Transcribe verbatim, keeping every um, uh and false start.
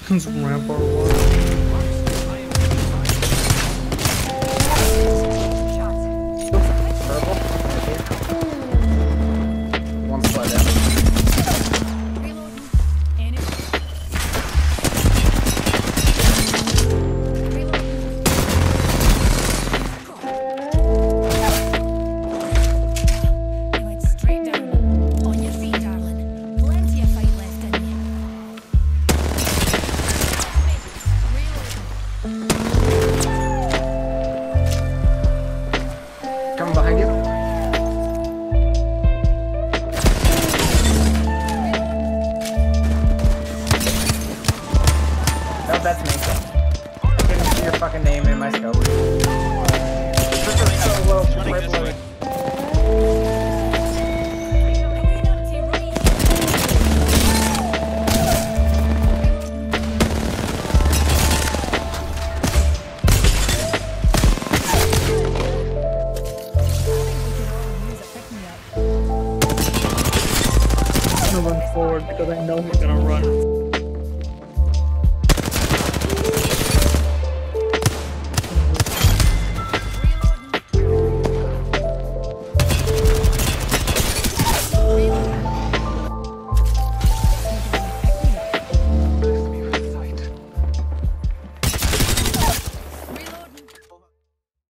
It's Rampart one. Purple. One slide down. Coming behind you. No, that's me. I didn't see your fucking name in my scope. So low, right below it. I'm gonna run forward because I know he's gonna run.